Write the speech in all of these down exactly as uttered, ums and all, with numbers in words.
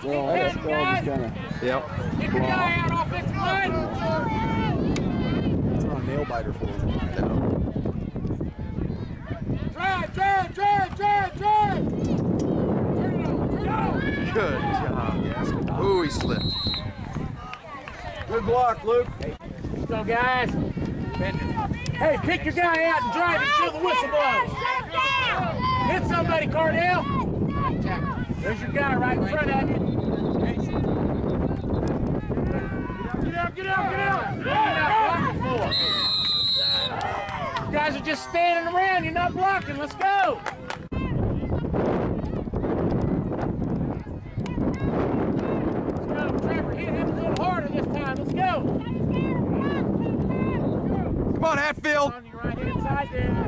Well, I just kind of. Yep. Keep your guy out, offensive line. It's not a nail biter for him. No. Drive, drive, drive, drive, drive. Turn it on, turn it on. Good job, yes. Ooh, he slipped. Good block, Luke. Let's go, guys. Hey, pick your guy out and drive until the whistle blows. Hit somebody, Cardell. There's your guy right in front of you. Get out, get out, get out. What are you not blocking for? You guys are just standing around. You're not blocking. Let's go. Let's go, Trevor. Hit him a little harder this time. Let's go. Come on, Hatfield. On your right hand side there.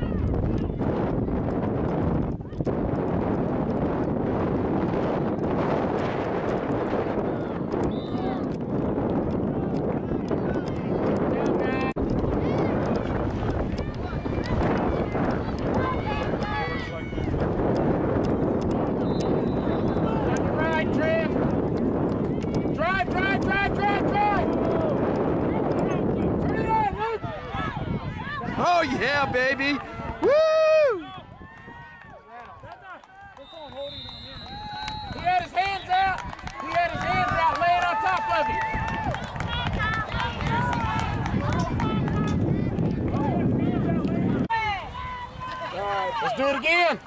Oh yeah, baby! Woo! He had his hands out. He had his hands out, laying on top of him. All right, let's do it again.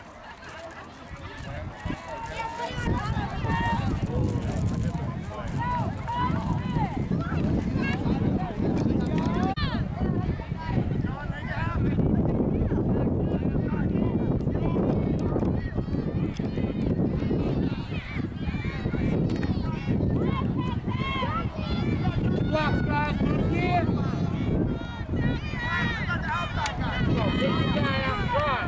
Blocks, guys. Do it again. Come on, get your guy out and drive.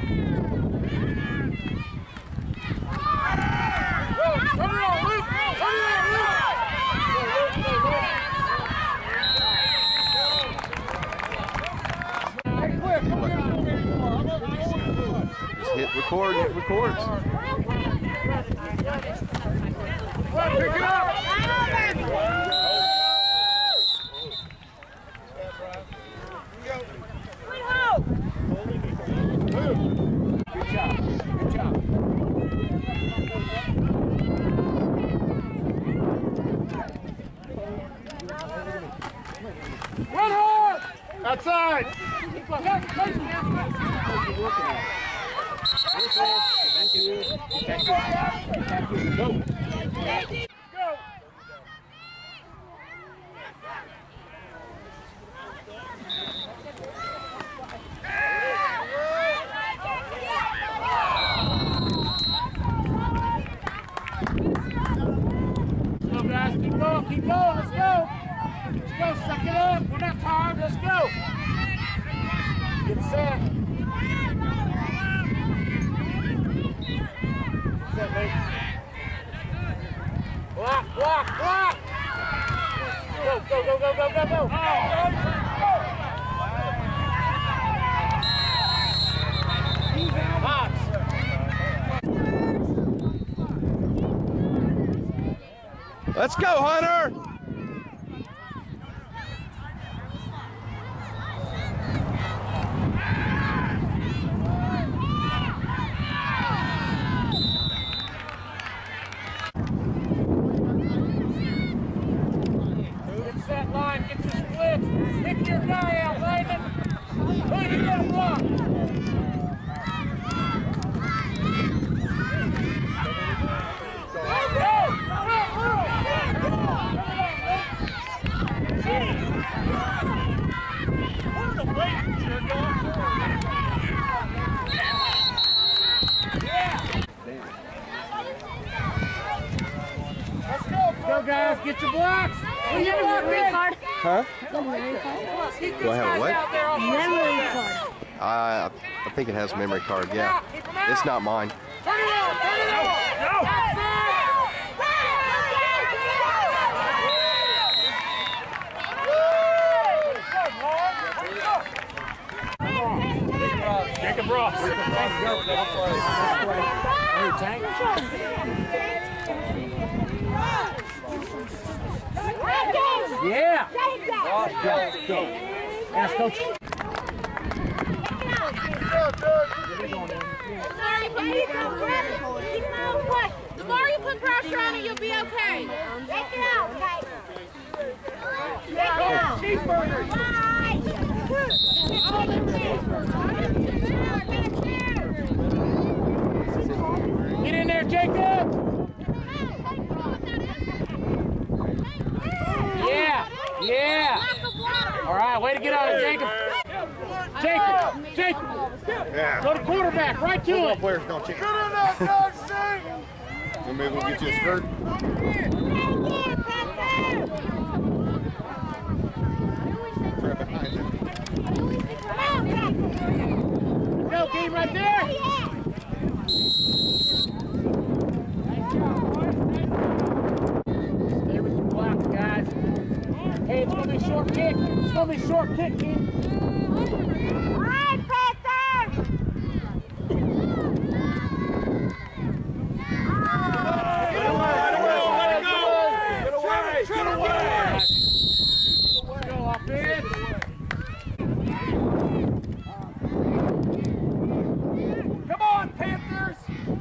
Luke, turn it on, Luke. Turn it on, Luke. Go, Luke, go, Luke. Hey, quick, come on. Just hit record, hit records. Pick it up. Good job. Good job. Run hard! Outside! Thank you. Thank you. Go. Go. Go, guys. Keep going. Keep going. Let's go. Let's go. Suck it up. We're not tired. Let's go. Get set. Set, mate. Block, block, block. Go, go, go, go, go, go, go. Box. Let's go, Hunter! Get set line, get your split. Pick your guy out, Raymond. Who you gonna block? Go, guys, get your blocks. You have a memory card? Huh? Keep Do I those have a guys what? out there on the Memory side. card. I, I think it has memory card, yeah. It's not mine. Turn it on, turn it on. Go. Jacob Ross. Hey, Tank. Yeah. Go. Yes, coach. The more you put pressure on it, you'll be okay. Take it out, okay? Take it out. Get in there, Jacob. Yeah, yeah. All right, way to get on it, Jacob. Jacob, Jacob. Yeah. Go to quarterback, right to it. Players don't check. So maybe we'll get you a skirt. Right behind him. Go, game right there. Stay with the blocks, guys. Hey, it's gonna be a short kick. It's gonna be a short kick, team. All right, Panthers! Come on, Panthers!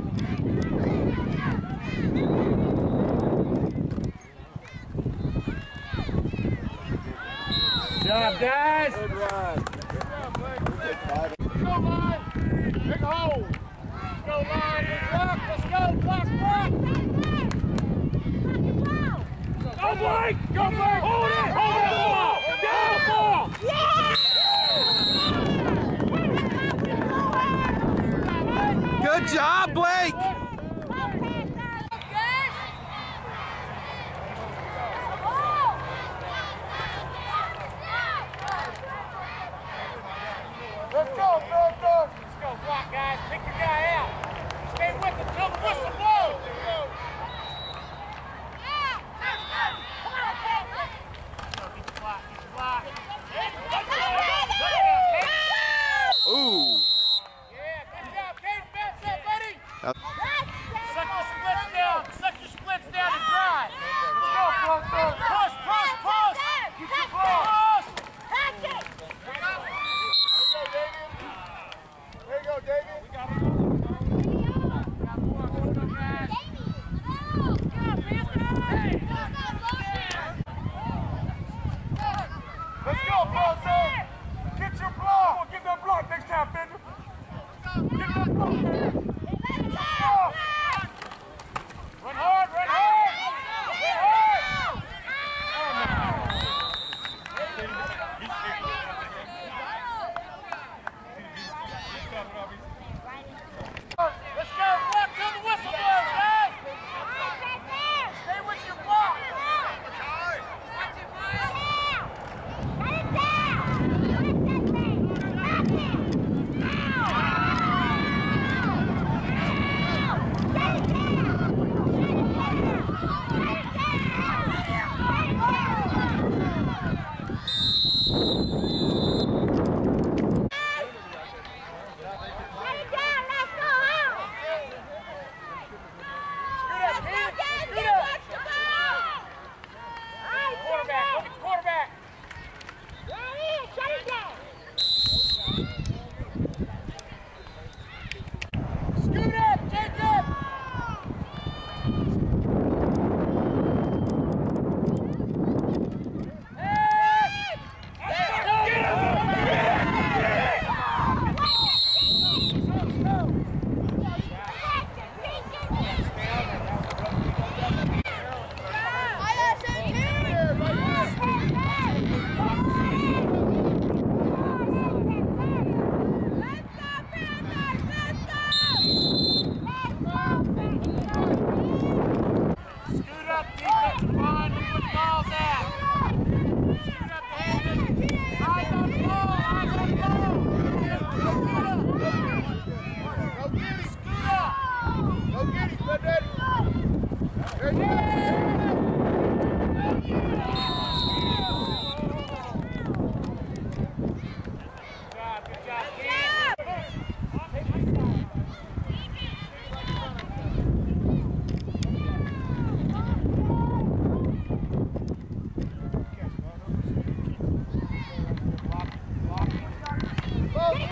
Good job, guys! Good run. Go line! Big hole! Let's go line! Big block! Let's go! Block! Block! Go Blake! Go Blake! Hold it! Hold it! Ball! Get the ball! Good job, Blake! Let's go, go, go! Let's go, block, guys. Pick your guy out. Stay with him till the whistle blows. Ooh. Yeah, good job. Kate, bounce up, buddy. Uh, Suck your splits down. Suck your splits down and drive. Let's go, push, push, push, push. Get your push.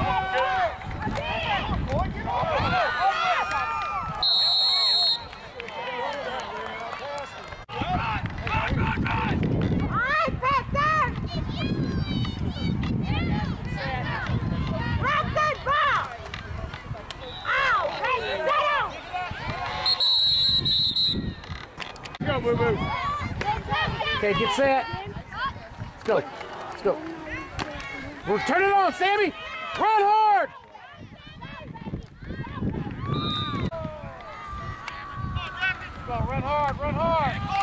Go, Boo Boo. Okay, get set. Let's go. Let's go. We're turning it on, Sammy. Run hard. Go, run hard, run hard.